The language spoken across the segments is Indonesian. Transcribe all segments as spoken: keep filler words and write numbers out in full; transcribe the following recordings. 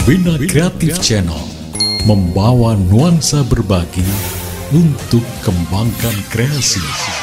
Bina Kreatif Channel membawa nuansa berbagi untuk kembangkan kreasi.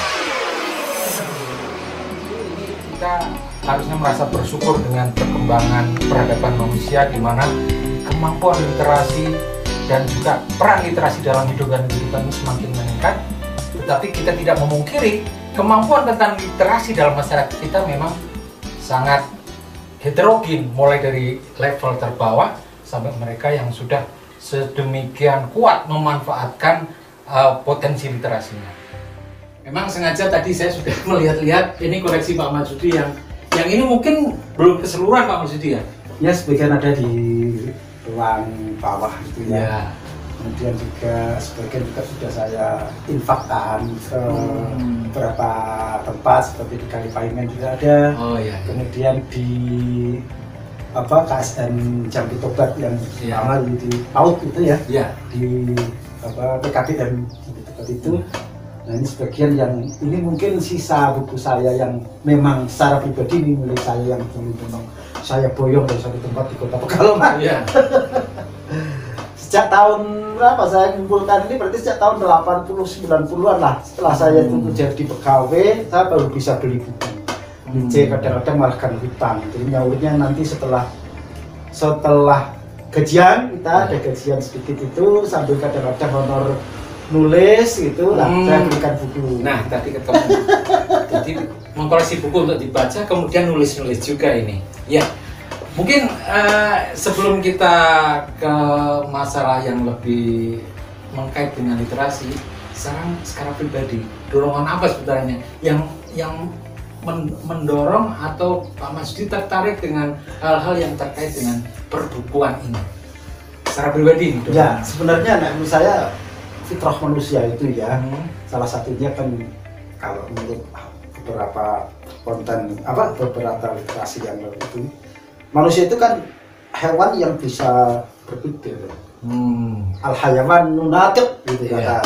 Kita harusnya merasa bersyukur dengan perkembangan peradaban manusia, di mana kemampuan literasi dan juga peran literasi dalam hidup dan kehidupan ini semakin meningkat. Tetapi kita tidak memungkiri kemampuan tentang literasi dalam masyarakat kita memang sangat heterogen, mulai dari level terbawah sampai mereka yang sudah sedemikian kuat memanfaatkan uh, potensi literasinya. Memang sengaja tadi saya sudah melihat-lihat ini koleksi Pak Marsudi yang yang ini mungkin belum keseluruhan Pak Marsudi ya? Ya, sebagian ada di ruang bawah itu ya. Ya. Kemudian juga sebagian juga sudah saya infakkan ke hmm. beberapa tempat seperti di Kalipaingan juga ada. Oh iya. iya. Kemudian di apa K S N Jambi Tobat yang Ya. lama di PAUD itu ya. Ya. Di apa P K B M Jambi Tobat itu. Nah, ini sebagian yang ini mungkin sisa buku saya yang memang secara pribadi ini milik saya yang dulu memang saya boyong dari satu tempat di Kota Pekalongan. Iya. Sejak tahun berapa saya mengumpulkan ini, berarti sejak tahun delapan puluh sembilan puluhan lah. Setelah saya itu jadi pegawai, saya baru bisa beli buku. B C kadang-kadang malah kan hutang. Jadi nyaurnya nanti setelah setelah gajian, kita ada gajian sedikit itu sambil kadang-kadang honor nulis gitu lah, hmm. saya berikan buku. Nah, tadi ketemu. Jadi mengkoleksi buku untuk dibaca, kemudian nulis-nulis juga ini. Ya. Mungkin uh, sebelum kita ke masalah yang lebih mengkait dengan literasi, sekarang secara pribadi, dorongan apa sebetulnya yang yang mendorong atau Pak Marsudi tertarik dengan hal-hal yang terkait dengan perbukuan ini? Secara pribadi ini, ya, sebenarnya nah, menurut saya fitrah manusia itu ya, hmm. salah satunya kan kalau menurut beberapa konten apa beberapa literasi yang itu, manusia itu kan hewan yang bisa berpikir. Hmm. Al hayawan nunatik gitu ya.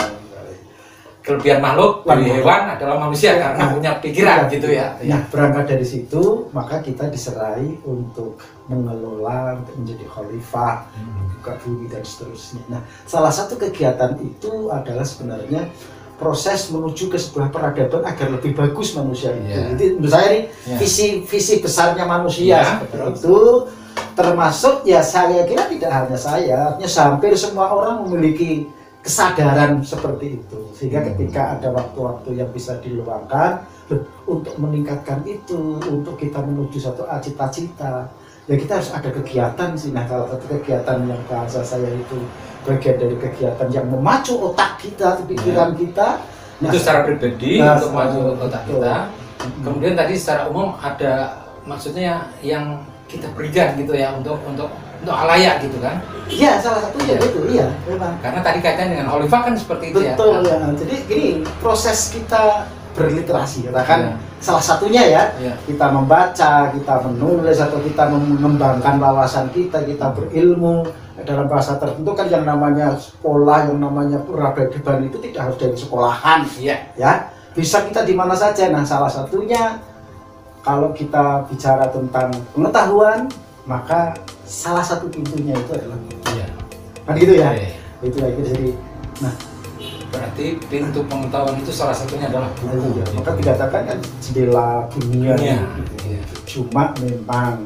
Kelebihan makhluk dari hewan adalah manusia ya, karena nah, punya pikiran ya, gitu ya. Nah, berangkat dari situ maka kita diserai untuk mengelola, untuk menjadi khalifah, hmm. buka bumi dan seterusnya. Nah, salah satu kegiatan itu adalah sebenarnya proses menuju ke sebuah peradaban agar lebih bagus manusia itu. Yeah. Jadi menurut saya ini yeah. visi visi besarnya manusia yeah, seperti betul. Itu termasuk ya saya kira tidak hanya saya, artinya hampir semua orang memiliki kesadaran seperti itu. Sehingga hmm. ketika ada waktu-waktu yang bisa diluangkan untuk meningkatkan itu, untuk kita menuju satu cita-cita, ya kita harus ada kegiatan sih. Nah, salah satu kegiatan yang bahasa saya itu bagian dari kegiatan yang memacu otak kita, pikiran ya. Kita. Nah, itu secara pribadi nah, untuk memacu otak itu. Kita. Hmm. Kemudian tadi secara umum ada maksudnya yang kita berikan gitu ya untuk untuk untuk halayak gitu kan? Iya, salah satunya ya. Itu iya, memang. Karena tadi kaitan dengan khalifah kan seperti itu. Betul, ya. ya. Jadi gini, proses kita berliterasi, katakan ya. Salah satunya ya, ya, kita membaca, kita menulis atau kita mengembangkan wawasan kita, kita berilmu dalam bahasa tertentu kan yang namanya sekolah, yang namanya peradaban itu tidak harus dari sekolahan, ya. Ya, bisa kita di mana saja. Nah, salah satunya kalau kita bicara tentang pengetahuan, maka salah satu pintunya itu adalah buku. Ya. Kan gitu ya. Ya. Itu lagi jadi. Nah, berarti pintu pengetahuan itu salah satunya adalah buku. Ya, maka dikatakan kan jendela dunia. Ya. Gitu. Ya. Cuma memang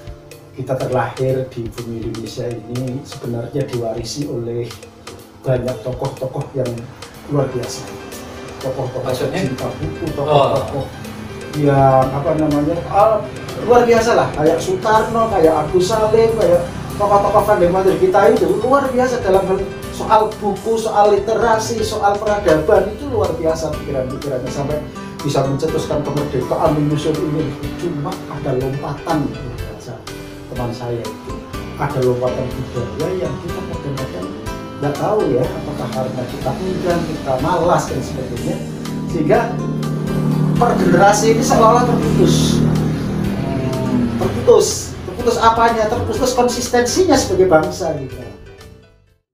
kita terlahir di bumi Indonesia ini sebenarnya diwarisi oleh banyak tokoh-tokoh yang luar biasa. Tokoh-tokoh cinta buku, tokoh-tokoh oh. yang apa namanya ah, luar biasa lah, kayak Soekarno, kayak Agus Salim, kayak tokoh-tokoh fundamental kita itu luar biasa dalam hal soal buku, soal literasi, soal peradaban itu luar biasa pikiran-pikirannya sampai bisa mencetuskan kemerdekaan menyusun ini. Cuma ada lompatan bahasa teman saya itu, ada lompatan budaya yang kita kadang-kadang nggak tahu ya, apakah karena kita enggan, kita malas dan sebagainya, sehingga per generasi ini seolah-olah terputus. Terputus, terputus apanya? Terputus konsistensinya sebagai bangsa gitu.